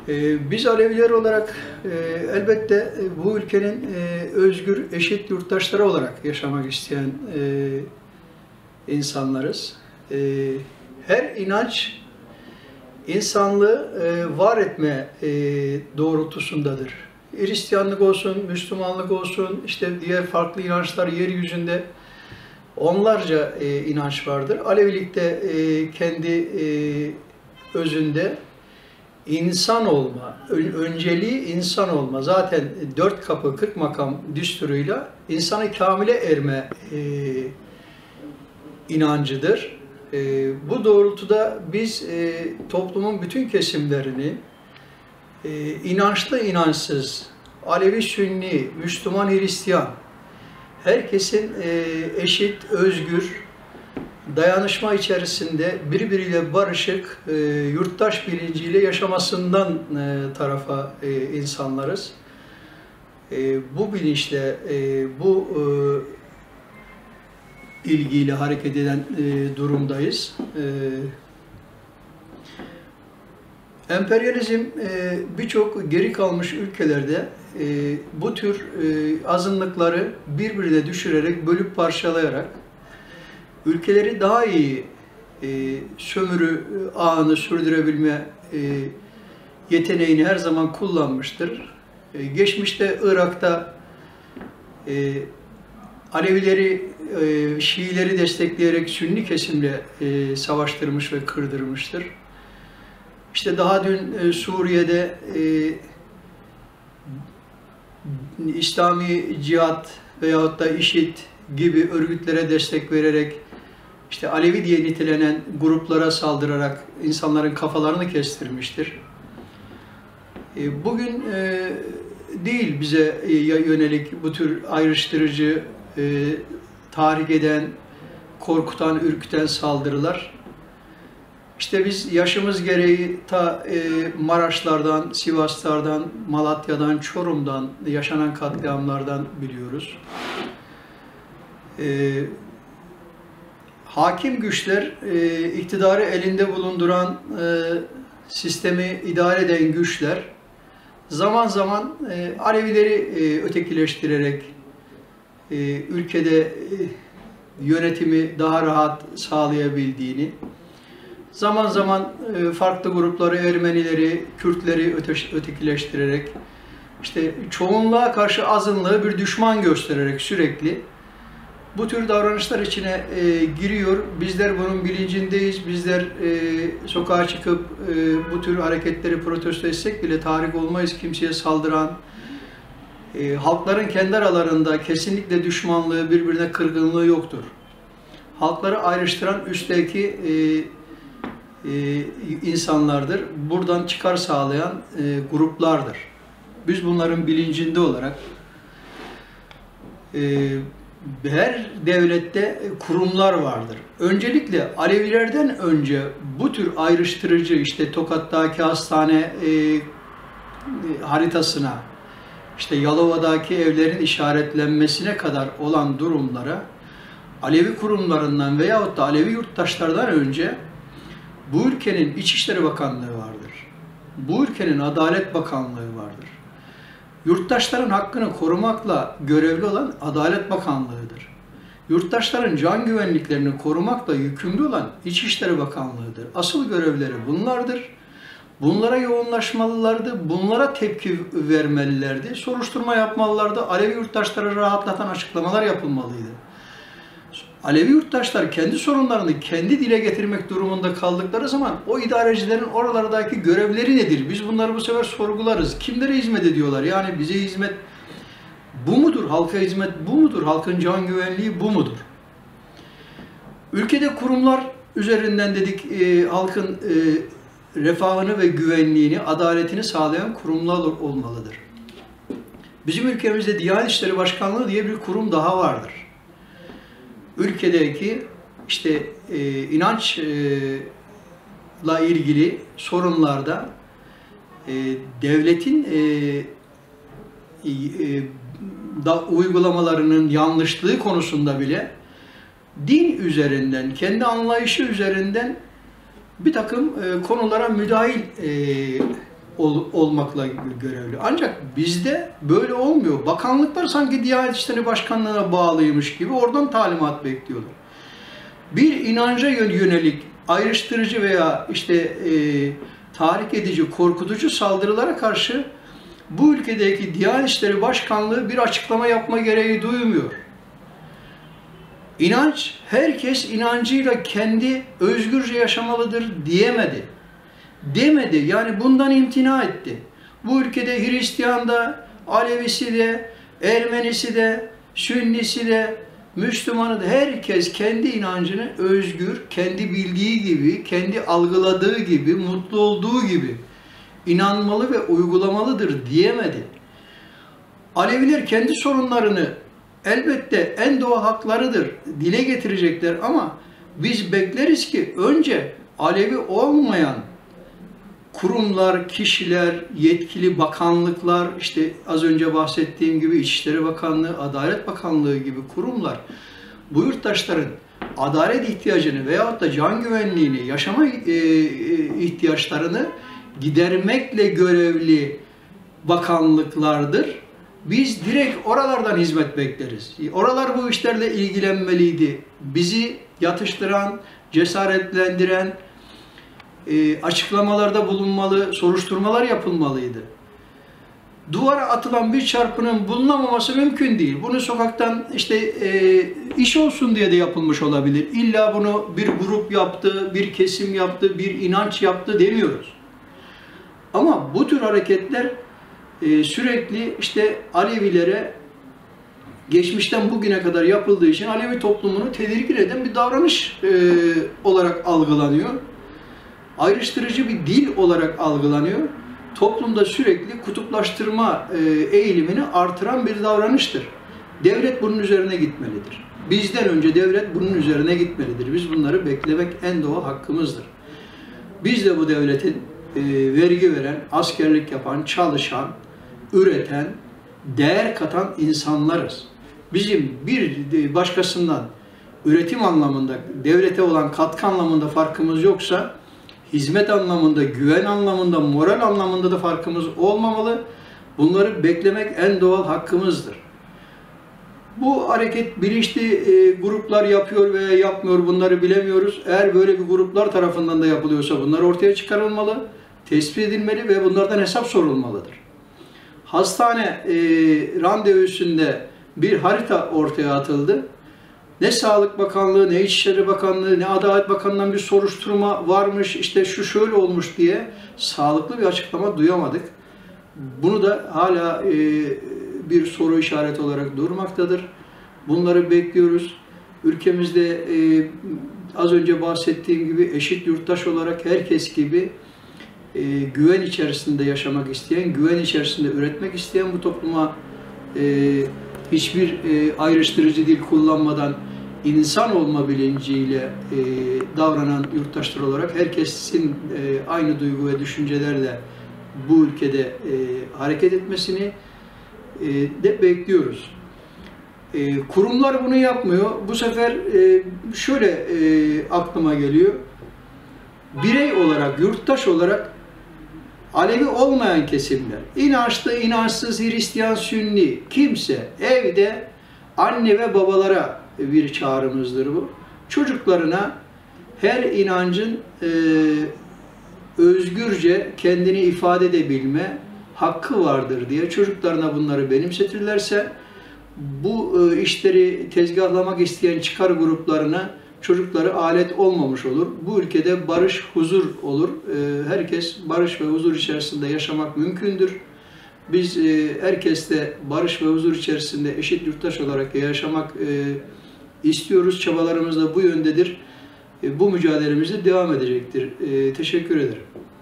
Biz Aleviler olarak elbette bu ülkenin özgür, eşit yurttaşları olarak yaşamak isteyen insanlarız. Her inanç insanlığı var etme doğrultusundadır. Hristiyanlık olsun, Müslümanlık olsun, işte diğer farklı inançlar yeryüzünde onlarca inanç vardır. Alevilikte kendi özünde İnsan olma, önceliği insan olma. Zaten 4 kapı 40 makam düsturuyla insanı kamile erme inancıdır. Bu doğrultuda biz toplumun bütün kesimlerini inançlı inançsız, Alevi, Sünni, Müslüman, Hristiyan herkesin eşit, özgür, dayanışma içerisinde birbiriyle barışık, yurttaş bilinciyle yaşamasından tarafa insanlarız. Bu bilinçle, bu ilgiyle hareket eden durumdayız. Emperyalizm birçok geri kalmış ülkelerde bu tür azınlıkları birbirine düşürerek, bölüp parçalayarak ülkeleri daha iyi sömürü ağını sürdürebilme yeteneğini her zaman kullanmıştır. Geçmişte Irak'ta Alevileri, Şiileri destekleyerek Sünni kesimle savaştırmış ve kırdırmıştır. İşte daha dün Suriye'de İslami Cihat veyahut da IŞİD gibi örgütlere destek vererek İşte Alevi diye nitelenen gruplara saldırarak insanların kafalarını kestirmiştir. Bugün değil bize yönelik bu tür ayrıştırıcı, tahrik eden, korkutan, ürküten saldırılar. İşte biz yaşımız gereği ta Maraşlardan, Sivaslardan, Malatya'dan, Çorum'dan yaşanan katliamlardan biliyoruz. Hakim güçler, iktidarı elinde bulunduran, sistemi idare eden güçler zaman zaman Alevileri ötekileştirerek ülkede yönetimi daha rahat sağlayabildiğini, zaman zaman farklı grupları, Ermenileri, Kürtleri ötekileştirerek, işte çoğunluğa karşı azınlığı bir düşman göstererek sürekli bu tür davranışlar içine giriyor. Bizler bunun bilincindeyiz. Bizler sokağa çıkıp bu tür hareketleri protesto etsek bile tahrik olmayız. Kimseye saldıran, halkların kendi aralarında kesinlikle düşmanlığı, birbirine kırgınlığı yoktur. Halkları ayrıştıran üstteki insanlardır. Buradan çıkar sağlayan gruplardır. Biz bunların bilincinde olarak her devlette kurumlar vardır. Öncelikle Alevilerden önce bu tür ayrıştırıcı, işte Tokat'taki hastane haritasına, işte Yalova'daki evlerin işaretlenmesine kadar olan durumlara Alevi kurumlarından veyahut da Alevi yurttaşlardan önce bu ülkenin İçişleri Bakanlığı vardır. Bu ülkenin Adalet Bakanlığı vardır. Yurttaşların hakkını korumakla görevli olan Adalet Bakanlığı'dır. Yurttaşların can güvenliklerini korumakla yükümlü olan İçişleri Bakanlığı'dır. Asıl görevleri bunlardır. Bunlara yoğunlaşmalılardı, bunlara tepki vermelilerdi, soruşturma yapmalılardı, Alevi yurttaşları rahatlatan açıklamalar yapılmalıydı. Alevi yurttaşlar kendi sorunlarını kendi dile getirmek durumunda kaldıkları zaman o idarecilerin oralardaki görevleri nedir? Biz bunları bu sefer sorgularız. Kimlere hizmet ediyorlar? Yani bize hizmet bu mudur? Halka hizmet bu mudur? Halkın can güvenliği bu mudur? Ülkede kurumlar üzerinden dedik halkın refahını ve güvenliğini, adaletini sağlayan kurumlar olmalıdır. Bizim ülkemizde Diyanet İşleri Başkanlığı diye bir kurum daha vardır. Ülkedeki işte inançla ilgili sorunlarda devletin uygulamalarının yanlışlığı konusunda bile din üzerinden, kendi anlayışı üzerinden bir takım konulara müdahil olmakla görevli. Ancak bizde böyle olmuyor. Bakanlıklar sanki Diyanet İşleri Başkanlığı'na bağlıymış gibi oradan talimat bekliyorlar. Bir inanca yönelik ayrıştırıcı veya işte tahrik edici, korkutucu saldırılara karşı bu ülkedeki Diyanet İşleri Başkanlığı bir açıklama yapma gereği duymuyor. İnanç, herkes inancıyla kendi özgürce yaşamalıdır diyemedi. Demedi, yani bundan imtina etti. Bu ülkede Hristiyan da, Alevisi de, Ermenisi de, Sünnisi de, Müslümanı da herkes kendi inancını özgür, kendi bildiği gibi, kendi algıladığı gibi, mutlu olduğu gibi inanmalı ve uygulamalıdır diyemedi. Aleviler kendi sorunlarını elbette en doğal haklarıdır, dile getirecekler ama biz bekleriz ki önce Alevi olmayan kurumlar, kişiler, yetkili bakanlıklar, işte az önce bahsettiğim gibi İçişleri Bakanlığı, Adalet Bakanlığı gibi kurumlar bu yurttaşların adalet ihtiyacını veyahut da can güvenliğini, yaşama ihtiyaçlarını gidermekle görevli bakanlıklardır. Biz direkt oralardan hizmet bekleriz. Oralar bu işlerle ilgilenmeliydi. Bizi yatıştıran, cesaretlendiren, açıklamalarda bulunmalı, soruşturmalar yapılmalıydı. Duvara atılan bir çarpının bulunamaması mümkün değil. Bunu sokaktan işte iş olsun diye de yapılmış olabilir. İlla bunu bir grup yaptı, bir kesim yaptı, bir inanç yaptı demiyoruz. Ama bu tür hareketler sürekli işte Alevilere geçmişten bugüne kadar yapıldığı için Alevi toplumunu tedirgin eden bir davranış olarak algılanıyor. Ayrıştırıcı bir dil olarak algılanıyor. Toplumda sürekli kutuplaştırma eğilimini artıran bir davranıştır. Devlet bunun üzerine gitmelidir. Bizden önce devlet bunun üzerine gitmelidir. Biz bunları beklemek en doğal hakkımızdır. Biz de bu devletin vergi veren, askerlik yapan, çalışan, üreten, değer katan insanlarız. Bizim bir başkasından üretim anlamında, devlete olan katkı anlamında farkımız yoksa, hizmet anlamında, güven anlamında, moral anlamında da farkımız olmamalı. Bunları beklemek en doğal hakkımızdır. Bu hareket bilinçli gruplar yapıyor veya yapmıyor, bunları bilemiyoruz. Eğer böyle bir gruplar tarafından da yapılıyorsa bunlar ortaya çıkarılmalı, tespit edilmeli ve bunlardan hesap sorulmalıdır. Hastane randevusunda bir harita ortaya atıldı. Ne Sağlık Bakanlığı, ne İçişleri Bakanlığı, ne Adalet Bakanlığı'ndan bir soruşturma varmış, işte şu şöyle olmuş diye sağlıklı bir açıklama duyamadık. Bunu da hala bir soru işareti olarak durmaktadır. Bunları bekliyoruz. Ülkemizde az önce bahsettiğim gibi eşit yurttaş olarak herkes gibi güven içerisinde yaşamak isteyen, güven içerisinde üretmek isteyen bu topluma hiçbir ayrıştırıcı dil kullanmadan insan olma bilinciyle davranan yurttaşlar olarak herkesin aynı duygu ve düşüncelerle bu ülkede hareket etmesini de bekliyoruz. Kurumlar bunu yapmıyor. Bu sefer şöyle aklıma geliyor. Birey olarak, yurttaş olarak Alevi olmayan kesimler, inançlı, inançsız, Hristiyan, Sünni, kimse evde anne ve babalara bir çağrımızdır bu. Çocuklarına her inancın özgürce kendini ifade edebilme hakkı vardır diye çocuklarına bunları benimsetirlerse bu işleri tezgahlamak isteyen çıkar gruplarına çocukları alet olmamış olur. Bu ülkede barış, huzur olur. Herkes barış ve huzur içerisinde yaşamak mümkündür. Biz herkesle barış ve huzur içerisinde eşit yurttaş olarak yaşamak istiyoruz. Çabalarımız da bu yöndedir. Bu mücadelemiz de devam edecektir. Teşekkür ederim.